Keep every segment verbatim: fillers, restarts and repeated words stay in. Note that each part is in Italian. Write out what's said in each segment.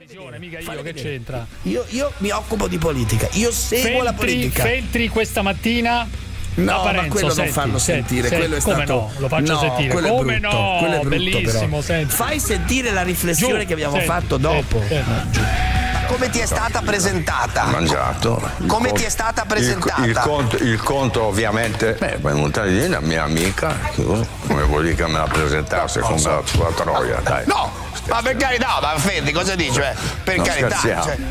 Mica io, che c'entra? Io, io mi occupo di politica, io seguo Feltri, la politica. Feltri questa mattina. No, Parenzo, ma quello senti, non farlo senti, sentire, senti, quello è come stato. no? Lo faccio no, sentire. Quello Come è brutto, no? quello è brutto, Bellissimo, però. senti. Fai sentire la riflessione Giù, che abbiamo senti, fatto dopo. senti, senti. Come ti è stata presentata? Mangiato. Come Il ti è stata presentata? Il, il, conto, il conto ovviamente, beh, è venuta lì una mia amica, come vuol dire che me la presentasse no, come so. la sua troia, dai. No, ma per carità, ma Fendi, cosa dici? Cioè, per Non carità. scherziamo. Cioè,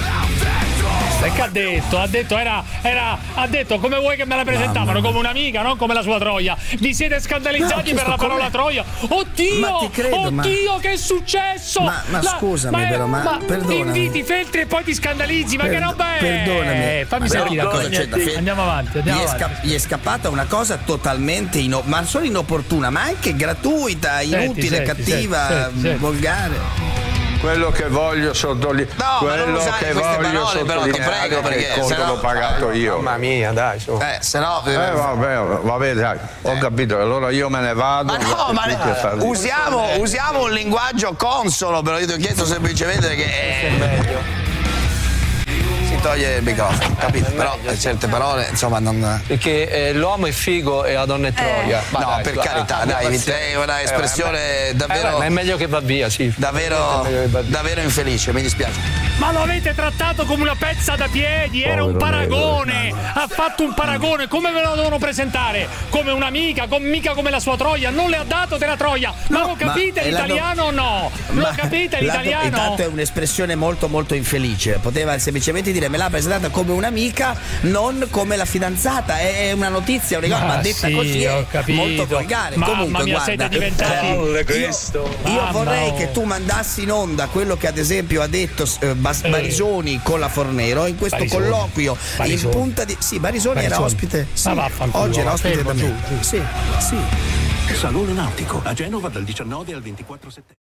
E che ha detto? Ha detto, era, era, ha detto come vuoi che me la presentavano, come un'amica, non come la sua troia. Vi siete scandalizzati No, per la parola come... troia. Oddio! Ma ti credo, oddio, ma... che è successo? Ma, ma la, scusami, ma, però, ma, ma perdonami. inviti Feltri e poi ti scandalizzi, ma Per- che roba è? Perdonami. Fammi Però sentire cosa cosa c'è da fare? Andiamo avanti, andiamo gli, è avanti. sca- gli è scappata una cosa totalmente ino- ma non solo inopportuna, ma anche gratuita, inutile, senti, cattiva, senti, senti. volgare. Quello che voglio sottolineare, No, ma non quello usare che queste voglio parole, però, ti sottolineare prego, è che perché il conto sennò- l'ho pagato io. Mamma mia, dai, su. eh, se no. Eh, vabbè, vabbè, dai, ho capito, allora io me ne vado. Ma no, ma tutti a fare- usiamo, usiamo un linguaggio consono, però io ti ho chiesto semplicemente che è meglio. Si toglie il microfono, capito? Però certe parole, insomma, non. Perché eh, l'uomo è figo e la donna è troia. Ma No, dai, per su, carità, ah, dai, ah, te è una espressione eh, davvero. ma è meglio che va via, sì. Davvero, È meglio che va via. davvero infelice, mi dispiace. Ma lo avete trattato come una pezza da piedi, era un paragone, ha fatto un paragone, come ve lo devono presentare? Come un'amica, com- mica come la sua troia, non le ha dato della troia, ma No, lo capite ma è la l'italiano o no? Lo Ma capite la- l'italiano? Intanto è un'espressione molto molto infelice. Poteva semplicemente dire me l'ha presentata come un'amica, non come la fidanzata. È una notizia, una cosa, Ah, ma detta sì, così ho è capito. molto volgare. Mamma Comunque, mia, guarda, siete diventati- io, questo. io Mamma, vorrei oh. che tu mandassi in onda quello che ad esempio ha detto eh, Bas- Eh. Barisoni con la Fornero in questo Barisoni. colloquio Barisoni. in punta di. Sì, Barisoni, era Barisoni. ospite. Sì, Ma vaffanculo, oggi era ospite fermo, da me. giù, giù. Sì, sì. Salone Nautico a Genova dal diciannove al ventiquattro settembre.